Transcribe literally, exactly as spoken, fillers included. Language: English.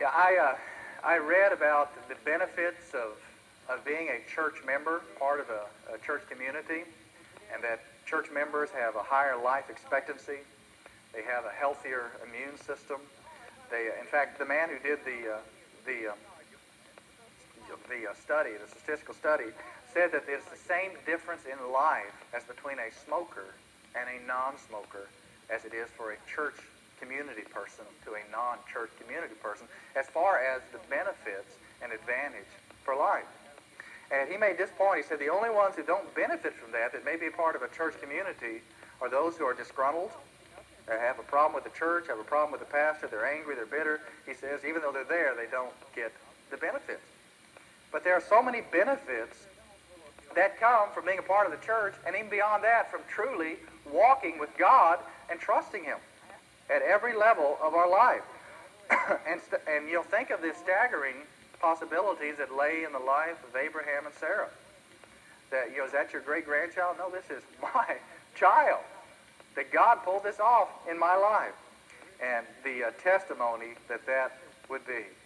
Yeah, I, uh, I read about the benefits of, of being a church member, part of a, a church community, and that church members have a higher life expectancy. They have a healthier immune system. They, in fact, the man who did the, uh, the, um, the uh, study, the statistical study, said that there's the same difference in life as between a smoker and a non-smoker as it is for a church community person to a non-church community person as far as the benefits and advantage for life. And he made this point. He said the only ones who don't benefit from that, that may be a part of a church community, are those who are disgruntled, they have a problem with the church, have a problem with the pastor, they're angry, they're bitter. He says even though they're there, they don't get the benefits. But there are so many benefits that come from being a part of the church, and even beyond that, from truly walking with God and trusting Him at every level of our life. and, st- and you'll think of the staggering possibilities that lay in the life of Abraham and Sarah. That, you know, is that your great-grandchild? No, this is my child. That God pulled this off in my life. And the uh, testimony that that would be.